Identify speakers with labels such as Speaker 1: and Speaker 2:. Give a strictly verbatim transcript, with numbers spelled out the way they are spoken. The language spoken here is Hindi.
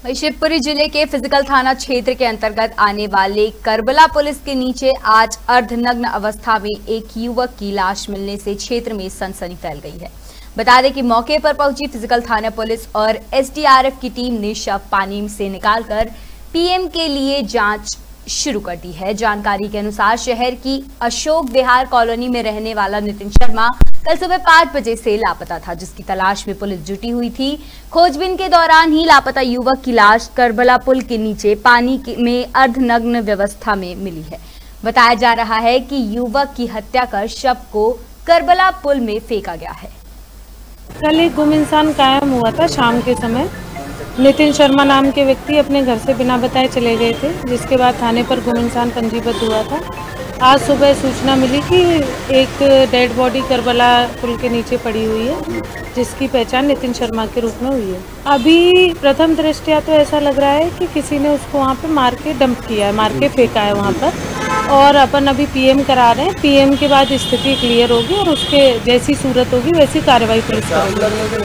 Speaker 1: वहीं शिवपुरी जिले के फिजिकल थाना क्षेत्र के अंतर्गत आने वाले करबला पुलिस के नीचे आज अर्धनग्न अवस्था में एक युवक की लाश मिलने से क्षेत्र में सनसनी फैल गई है। बता दें कि मौके पर पहुंची फिजिकल थाना पुलिस और एसडीआरएफ की टीम ने शव पानी से निकालकर पीएम के लिए जांच शुरू कर दी है। जानकारी के अनुसार शहर की अशोक विहार कॉलोनी में रहने वाला नितिन शर्मा कल सुबह पाँच बजे से लापता था, जिसकी तलाश में पुलिस जुटी हुई थी। खोजबीन के दौरान ही लापता युवक की लाश करबला पुल के नीचे पानी में अर्धनग्न व्यवस्था में मिली है। बताया जा रहा है कि युवक की हत्या कर शव को करबला पुल में फेंका गया है।
Speaker 2: कल एक गुम इंसान कायम हुआ था शाम के समय। नितिन शर्मा नाम के व्यक्ति अपने घर से बिना बताए चले गए थे, जिसके बाद थाने पर गुम इंसान पंजीबद्ध हुआ था। आज सुबह सूचना मिली कि एक डेड बॉडी करबला पुल के नीचे पड़ी हुई है, जिसकी पहचान नितिन शर्मा के रूप में हुई है। अभी प्रथम दृष्टया तो ऐसा लग रहा है कि किसी ने उसको वहाँ पे मार के डंप किया है, मार के फेंका है वहाँ पर। और अपन अभी पीएम करा रहे हैं। पीएम के बाद स्थिति क्लियर होगी और उसके जैसी सूरत होगी वैसी कार्रवाई पुलिस करेगी।